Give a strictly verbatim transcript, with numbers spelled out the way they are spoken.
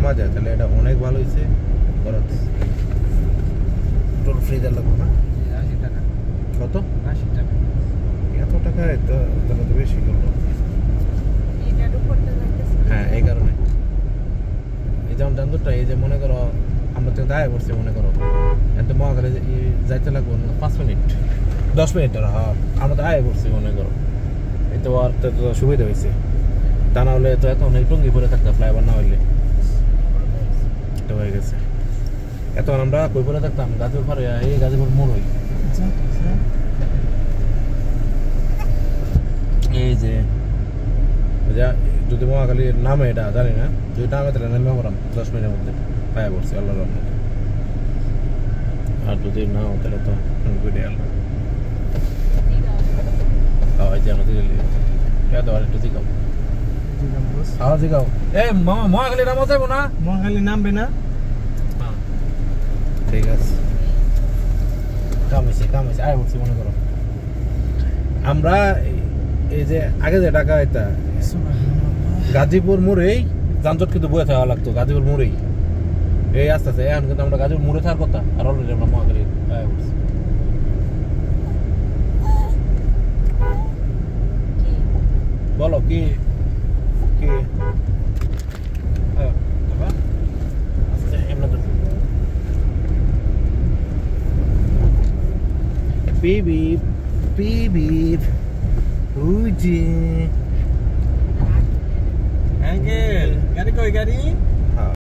নামা যায় তাহলে এটা অনেক ভালো হয়েছে। টোল ফ্রি দেওয়া লাগবে না? কত? আশি টাকা। এত টাকায় তো তাহলে তো বেশি করলো। হ্যাঁ এই কারণে এই যেমন জানতোটা এই যে মনে করো আমরা তো দায় করছি মনে করো এত মহাকালে যাইতে লাগবো পাঁচ মিনিট দশ মিনিট হ্যাঁ আমরা তো আয় করছি মনে করো এই তো আর তো সুবিধা হয়েছে। তা না হলে তো এত অনেক টঙ্গি পরে থাকতাম ফ্লাইওভার না হইলে। এটা হয়ে গেছে এত আমরা কই পরে থাকতাম গাজীপুর পারে এই গাজীপুর মোড় হই এই যে যদি মহাকালীর নামে এটা জানি না যদি নামে তাহলে নামে পড়াম দশ মিনিটের মধ্যে পায়ে পড়ছি আল্লাহর রহমতে। আর যদি না তাহলে তো ঘুরে গেল এই যে আমাদের আর একটু জিগাও আওয়াজ জিগাও এ মামা মহাকালী নামা যাবো না? মহাকালী নামবে না? ঠিক আছে কাম হয়েছে কাম হয়েছে আয় পড়ছি মনে করো আমরা এই যে আগে যে টাকা এটা গাজীপুর মোড়েই যানজট কিন্তু বয়ে থাকা লাগতো গাজীপুর মোড়েই এই আস্তে আস্তে এখন কিন্তু আমরা গাজীপুর মোড়ে থাকার কথা আর অলরেডি আমরা মহাকালী আয় পড়ছি। বলো কি কি Baby, baby, Uji. Uncle, gari koi gari?